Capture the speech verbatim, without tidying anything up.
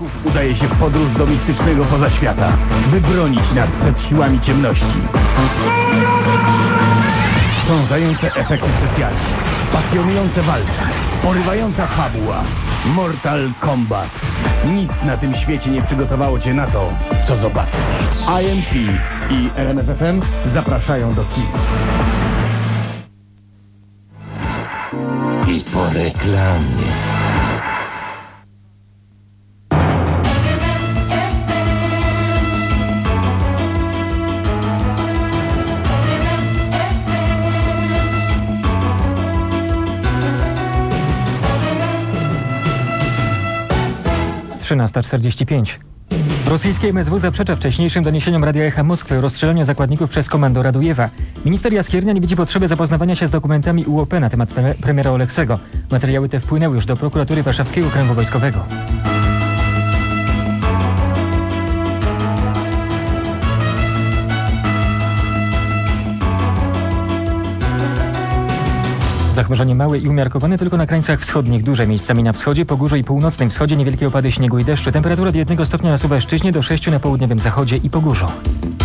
Orków udaje się w podróż do mistycznego pozaświata, by bronić nas przed siłami ciemności. Wstrząsające efekty specjalne, pasjonujące walki, porywająca fabuła. Mortal Kombat. Nic na tym świecie nie przygotowało cię na to, co zobaczysz. I M P i R M F F M zapraszają do kin. I po reklamie. trzynasta czterdzieści pięć. Rosyjskie M S W zaprzecza wcześniejszym doniesieniom Radia Echa Moskwy o rozstrzelaniu zakładników przez komando Radujewa. Minister Jaskiernia nie widzi potrzeby zapoznawania się z dokumentami U O P na temat pre premiera Oleksego. Materiały te wpłynęły już do prokuratury Warszawskiego Okręgu Wojskowego. Zachmurzenie małe i umiarkowane tylko na krańcach wschodnich. Duże miejscami na wschodzie, Pogórzu i północnym wschodzie niewielkie opady śniegu i deszczu. Temperatura od jednego stopnia na Suwalszczyźnie do sześciu na południowym zachodzie i Pogórzu.